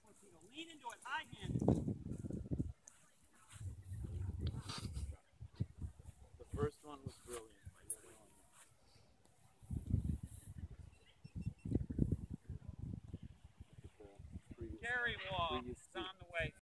Lean into it, high hand. The first one was brilliant. Carry walk.